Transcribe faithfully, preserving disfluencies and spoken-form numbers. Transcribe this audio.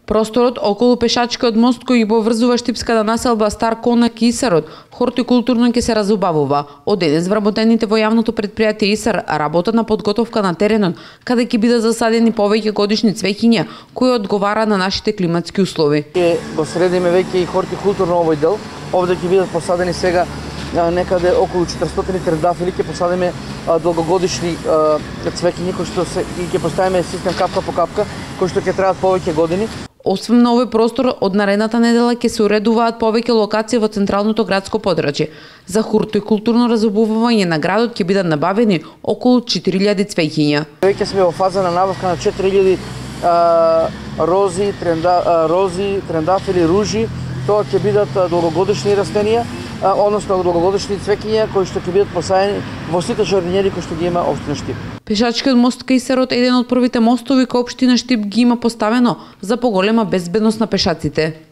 Просторот околу пешачкиот мост кој ги поврзува Штипската населба Стар Конак и Исарот хортикултурно ќе се разубавува. Од денес вработените во јавното предпријатие Исар работат на подготовка на теренот, каде ќе бидат засадени повеќе годишни цвеќиња кои одговараат на нашите климатски услови. Ќе го средиме веќе и хортикултурно овој дел. Овде ќе бидат посадени сега некаде околу четиристотини трендафили, ќе посадиме долгогодишни цвеќиња кои што се и ќе поставиме систем капка по капка, кои што ќе траат повеќе години. Освен на овој простор, од наредната недела ќе се уредуваат повеќе локации во централното градско подрачје. За хортикултурно разубавување на градот ќе бидат набавени околу четири илјади цвеќиња. Веќе сме во фаза на набавка на четири илјади рози, тренда, рози, трендафили, ружи. Тоа ќе бидат долгогодишни растенија, односно долгогодишни цвеќиња кои што ќе бидат посаени во сите жардинјери кои што ги има општина Штип. Пешачкиот мост кај Исарот е еден од првите мостови кој општина Штип ги има поставено за поголема безбедност на пешаците.